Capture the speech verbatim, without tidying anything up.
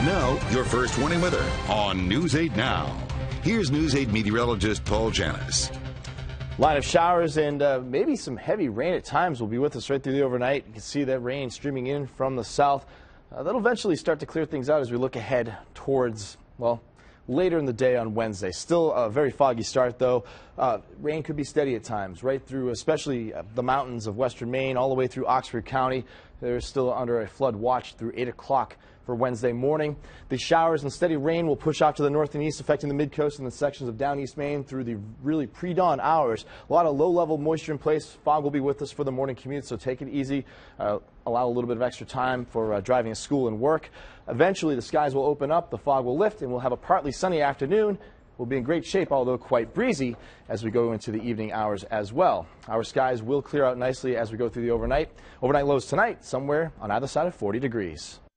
Now, your first warning weather on News eight Now. Here's News eight meteorologist Paul Janus. Line of showers and uh, maybe some heavy rain at times will be with us right through the overnight. You can see that rain streaming in from the south. Uh, that'll eventually start to clear things out as we look ahead towards, well, later in the day on Wednesday. Still a very foggy start, though. Uh, rain could be steady at times, right through especially uh, the mountains of western Maine, all the way through Oxford County. They're still under a flood watch through eight o'clock for Wednesday morning. The showers and steady rain will push off to the north and east, affecting the mid-coast and the sections of down East Maine through the really pre-dawn hours. A lot of low-level moisture in place. Fog will be with us for the morning commute, so take it easy. Uh, allow a little bit of extra time for uh, driving to school and work. Eventually, the skies will open up, the fog will lift, and we'll have a partly sunny afternoon. We'll be in great shape, although quite breezy, as we go into the evening hours as well. Our skies will clear out nicely as we go through the overnight. Overnight lows tonight, somewhere on either side of forty degrees.